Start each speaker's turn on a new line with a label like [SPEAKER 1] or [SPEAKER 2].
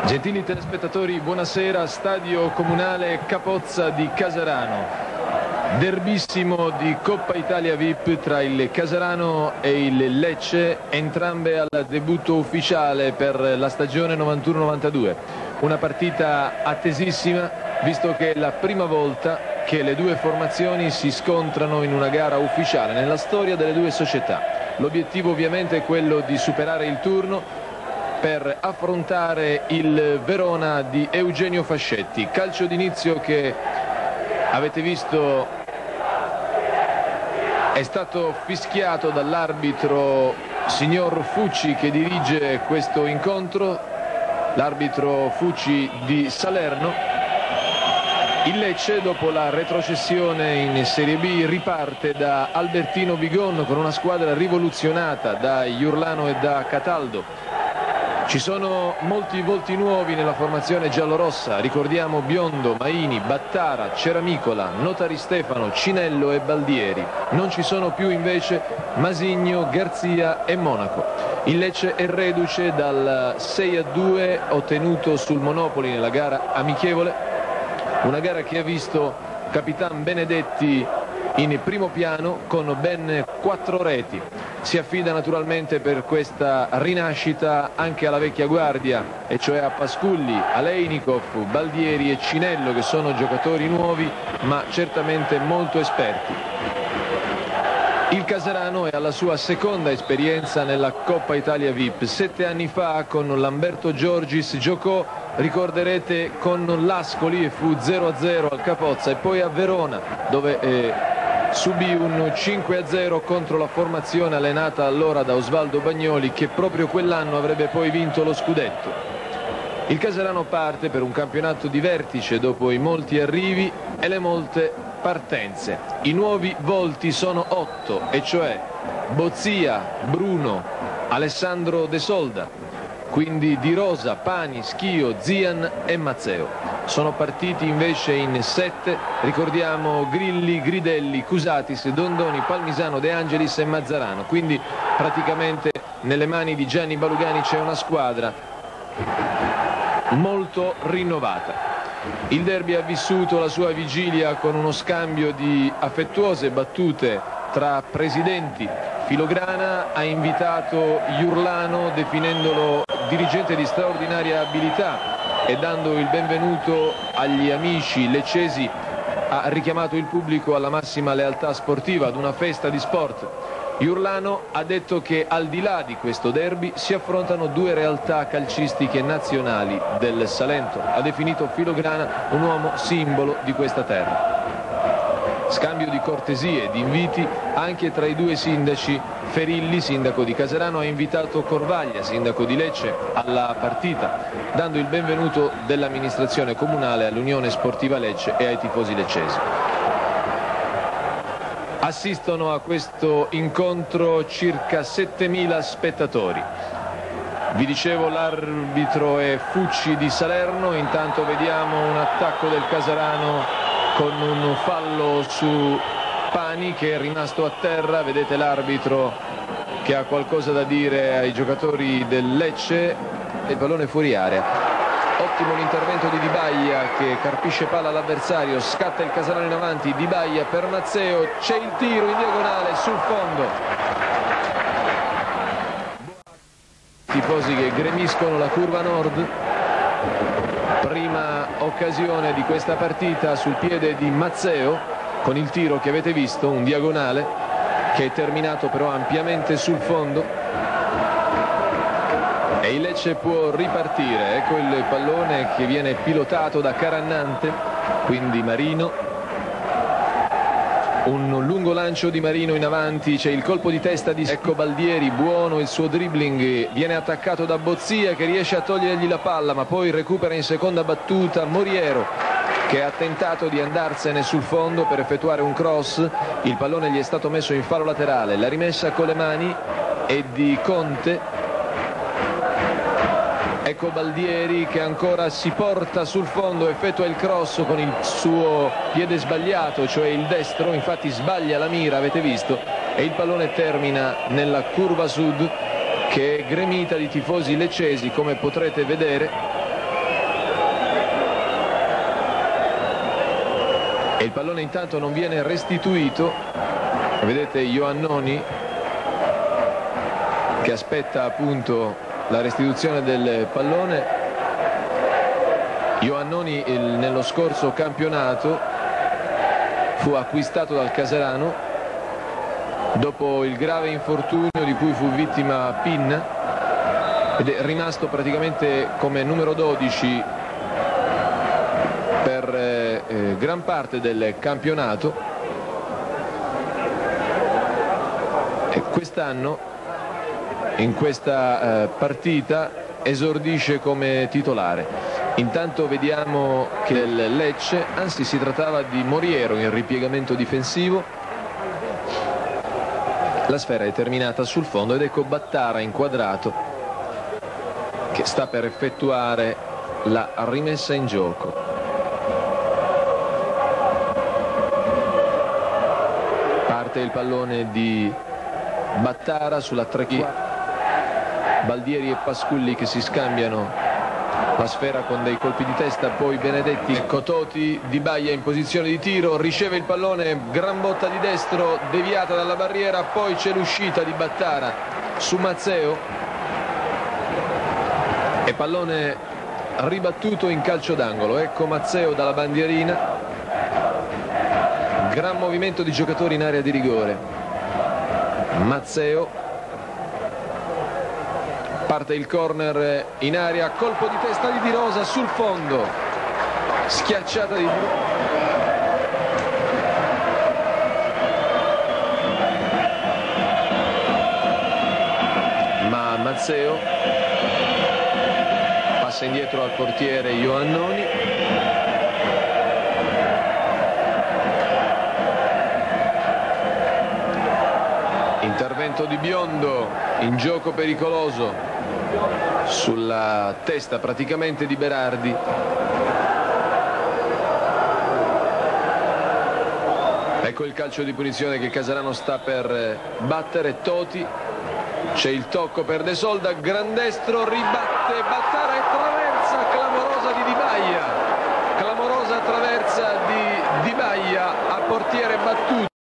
[SPEAKER 1] Gentili telespettatori, buonasera. Stadio Comunale Capozza di Casarano. Derbissimo di Coppa Italia VIP tra il Casarano e il Lecce, entrambe al debutto ufficiale per la stagione 91-92. Una partita attesissima, visto che è la prima volta che le due formazioni si scontrano in una gara ufficiale nella storia delle due società. L'obiettivo ovviamente è quello di superare il turno per affrontare il Verona di Eugenio Fascetti. Calcio d'inizio che avete visto è stato fischiato dall'arbitro signor Fucci, che dirige questo incontro, l'arbitro Fucci di Salerno. Il Lecce, dopo la retrocessione in Serie B, riparte da Albertino Bigon con una squadra rivoluzionata da Iurlano e da Cataldo. Ci sono molti volti nuovi nella formazione giallorossa, ricordiamo Biondo, Maini, Battara, Ceramicola, Notari Stefano, Cinello e Baldieri. Non ci sono più invece Masigno, Garzia e Monaco. Il Lecce è reduce dal 6-2 ottenuto sul Monopoli nella gara amichevole, una gara che ha visto Capitan Benedetti in primo piano con ben 4 reti. Si affida naturalmente per questa rinascita anche alla vecchia guardia, e cioè a Pasculli, Alejnikov, Baldieri e Cinello, che sono giocatori nuovi ma certamente molto esperti. Il Casarano è alla sua seconda esperienza nella Coppa Italia VIP. 7 anni fa con Lamberto Giorgis giocò, ricorderete, con l'Ascoli e fu 0-0 al Capozza, e poi a Verona, dove subì un 5-0 contro la formazione allenata allora da Osvaldo Bagnoli, che proprio quell'anno avrebbe poi vinto lo scudetto. Il Casarano parte per un campionato di vertice dopo i molti arrivi e le molte partenze. I nuovi volti sono 8, e cioè Bozzia, Bruno, Alessandro De Solda, quindi Di Rosa, Pani, Schio, Zian e Mazzeo. Sono partiti invece in 7, ricordiamo Grilli, Gridelli, Cusatis, Dondoni, Palmisano, De Angelis e Mazzarano. Quindi praticamente nelle mani di Gianni Balugani c'è una squadra molto rinnovata. Il derby ha vissuto la sua vigilia con uno scambio di affettuose battute tra presidenti. Filograna ha invitato Iurlano definendolo dirigente di straordinaria abilità e dando il benvenuto agli amici leccesi ha richiamato il pubblico alla massima lealtà sportiva, ad una festa di sport. Iurlano ha detto che al di là di questo derby si affrontano due realtà calcistiche nazionali del Salento. Ha definito Filograna un uomo simbolo di questa terra. Scambio di cortesie e di inviti anche tra i due sindaci. Ferilli, sindaco di Casarano, ha invitato Corvaglia, sindaco di Lecce, alla partita, dando il benvenuto dell'amministrazione comunale all'Unione Sportiva Lecce e ai tifosi leccesi. Assistono a questo incontro circa 7.000 spettatori. Vi dicevo, l'arbitro è Fucci di Salerno. Intanto vediamo un attacco del Casarano con un fallo su Pani, che è rimasto a terra. Vedete l'arbitro che ha qualcosa da dire ai giocatori del Lecce, e il pallone fuori area. Ottimo l'intervento di Di Baia, che carpisce palla all'avversario. Scatta il Casarano in avanti, Di Baia per Mazzeo, c'è il tiro in diagonale sul fondo. Tifosi che gremiscono la curva nord. Prima occasione di questa partita sul piede di Mazzeo, con il tiro che avete visto, un diagonale che è terminato però ampiamente sul fondo, e il Lecce può ripartire. Ecco il pallone che viene pilotato da Carannante, quindi Marino. Un lungo lancio di Marino in avanti, c'è il colpo di testa di Ecco Baldieri, buono il suo dribbling, viene attaccato da Bozzia, che riesce a togliergli la palla, ma poi recupera in seconda battuta Moriero, che ha tentato di andarsene sul fondo per effettuare un cross. Il pallone gli è stato messo in fallo laterale. La rimessa con le mani è di Conte. Ecco Baldieri che ancora si porta sul fondo, effettua il cross con il suo piede sbagliato, cioè il destro, infatti sbaglia la mira, avete visto, e il pallone termina nella curva sud, che è gremita di tifosi leccesi, come potrete vedere. e il pallone intanto non viene restituito. Vedete Ioannoni che aspetta appunto la restituzione del pallone. Ioannoni nello scorso campionato fu acquistato dal Caserano dopo il grave infortunio di cui fu vittima Pinna ed è rimasto praticamente come numero 12 per gran parte del campionato, e quest'anno in questa partita esordisce come titolare. Intanto vediamo che il Lecce, anzi si trattava di Moriero in ripiegamento difensivo. La sfera è terminata sul fondo ed ecco Battara inquadrato che sta per effettuare la rimessa in gioco. Parte il pallone di Battara sulla treccia. Baldieri e Pasculli che si scambiano la sfera con dei colpi di testa, poi Benedetti. Ecco Toti, Di Baia in posizione di tiro, riceve il pallone, gran botta di destro deviata dalla barriera, poi c'è l'uscita di Battara su Mazzeo e pallone ribattuto in calcio d'angolo. Ecco Mazzeo dalla bandierina, gran movimento di giocatori in area di rigore. Mazzeo, parte il corner in area, colpo di testa di Di Rosa sul fondo, schiacciata di ma Mazzeo passa indietro al portiere Ioannoni. Intervento di Biondo, in gioco pericoloso sulla testa praticamente di Berardi. Ecco il calcio di punizione che Caserano sta per battere. Toti, c'è il tocco per De Solda, gran destro, ribatte Battara e traversa clamorosa di Di Baia, clamorosa traversa di Di Baia a portiere battuto.